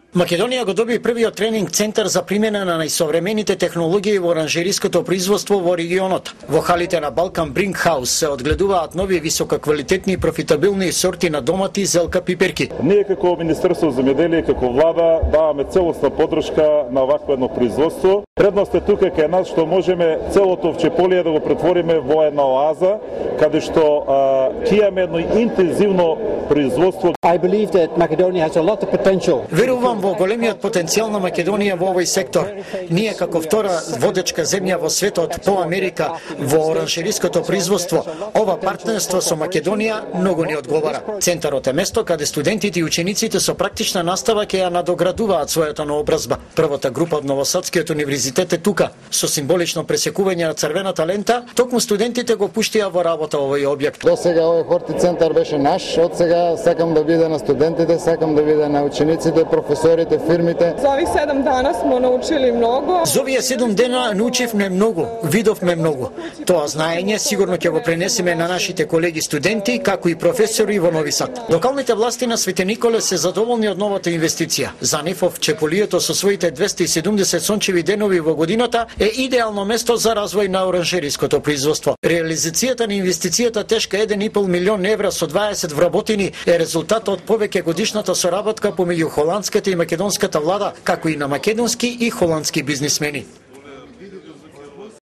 Македонија го доби првиот тренинг центар за примена на најсовремените технологии во оранжериското производство во регионот. Во халите на Балкан Бринг Хаус се одгледуваат нови висококвалитетни и профитабилни сорти на домати, зелка, пиперки. Ние како Министерство за земјоделие, како влада даваме целосна поддршка на вакво едно производство. Предност е тука кај нас што можеме целото овчеполие да го претвориме во една оаза, каде што ќе имаме едно интензивно производство. I believe that Macedonia has a lot of potential. Верувам во големиот потенцијал на Македонија во овој сектор. Ние како втора водечка земја во светот по Америка во оранжериското производство, ова партнерство со Македонија многу ни одговара. Центарот е место каде студентите и учениците со практична настава ќе ја надоградуваат својата наобразба. Првата група од Новосадскиот универзитет е тука. Со символично пресекување на црвената лента, токму студентите го пуштија во работа овој објект. До сега овој хорти центар беше наш, од сега сакам да биде на студентите, сакам да биде на учениците, професорите, фирмите. За ових 7 дана смо научили многу. За овие 7 дена научивме многу, видовме многу. Тоа знаење сигурно ќе го пренесеме на нашите колеги студенти, како и професори во Нови Сад. Локалните власти на Свети Николе се задоволни од новата инвестиција. За нив овчеполието со своите 270 сончеви денови во годината е идеално место за развој на оранжериското производство. Реализацијата на инвестицијата тешка 1,5 милион евра со 20 вработени е резултат од повеќе годишната соработка помеѓу холандската и македонската влада, како и на македонски и холандски бизнисмени.